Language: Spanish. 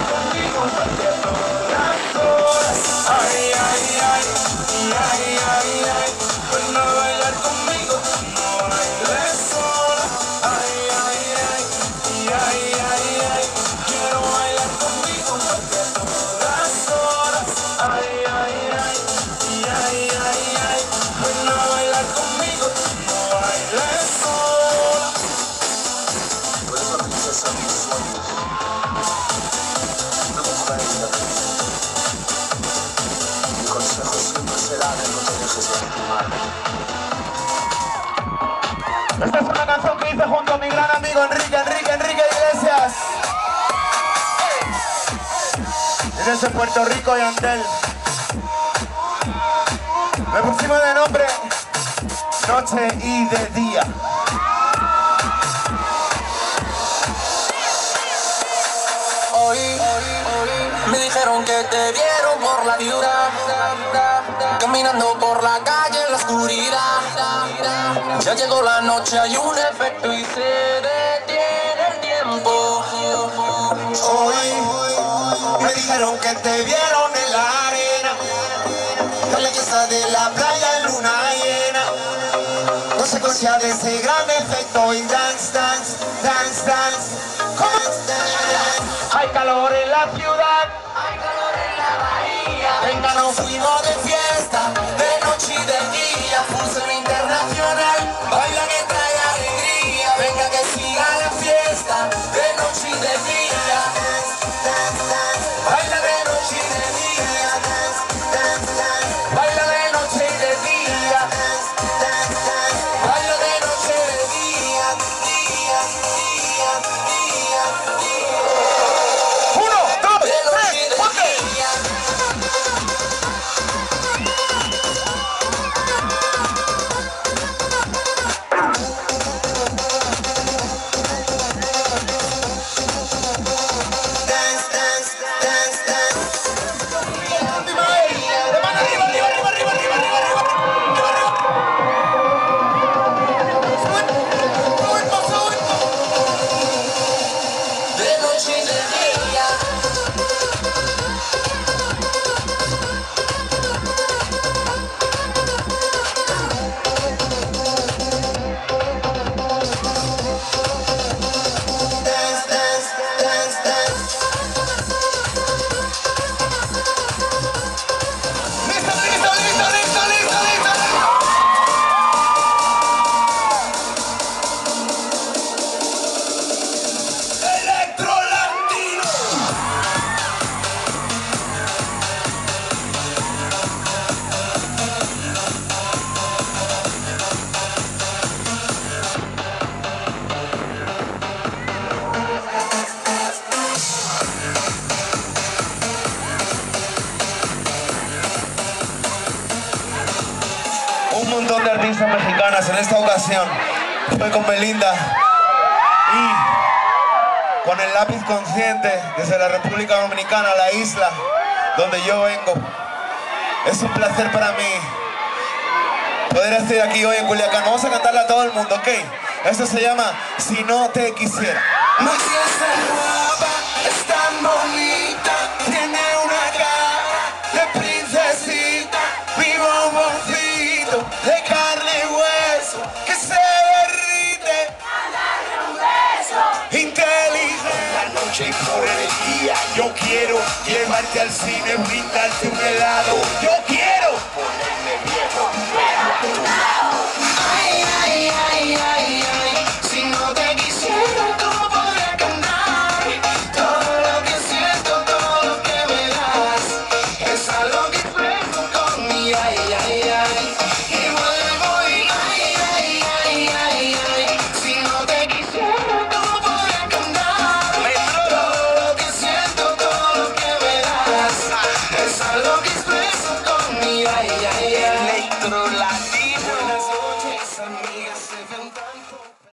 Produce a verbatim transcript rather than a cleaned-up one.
conmigo porque todas horas. Ay, ay, ay, ay, ay, ay. Ven a bailar conmigo, no bailes sola. Ay, ay, ay, ay, ay, ay. Quiero bailar conmigo porque todas horas. Ay, ay, ay, ay, ay, ay. Ven a bailar conmigo, no bailes sola. Por eso princesa mis sueños. Una mujer independiente. Mi consejo siempre será que no te dejes lastimar. Esta es una canción que hice junto a mi gran amigo Enrique, Enrique, Enrique Iglesias. Desde Puerto Rico y Antel. Me pusimos de nombre Noche y de Día. Hoy, me dijeron que te vieron por la ciudad, caminando por la calle en la oscuridad. Ya llegó la noche, hay un efecto y se detiene el tiempo. Hoy me dijeron que te vieron en la arena, en la fiesta de la playa en luna llena. Consecuencia de ese gran efecto y dance, dance, dance, dance. Hay calor en la ciudad, Hay calor en la bahía, venga, nos fuimos de fiesta, de noche y de día, fusión internacional, baila que trae alegría, venga que siga la fiesta, de noche y de día, baila de noche y de día, baila de noche y de día, baila de noche y de día, día, día, día, día. uno, dos, De noche y tres, de ponte. día. Dance, dance, dance, dance. Última vez. De mano arriba, arriba, arriba, arriba, arriba, arriba, arriba, arriba, arriba. Sube, sube, sube. De noche y de día. Dance, dance, dance, dance. Listo, listo, listo, listo, listo, listo. Electro Latino. Un montón de artistas mexicanas en esta ocasión. Estoy con Belinda y con el lápiz consciente desde la República Dominicana, la isla donde yo vengo. Es un placer para mí poder estar aquí hoy en Culiacán. Vamos a cantarle a todo el mundo, ¿ok? Esto se llama Si no te quisiera. No es tan guapa, es tan bonita, Tiene una cara de princesita, mi bomboncito de carne y hueso que se derrite. Inteligente. La noche y por el día, yo quiero llevarte al cine, brindarte un helado. Yo quiero poner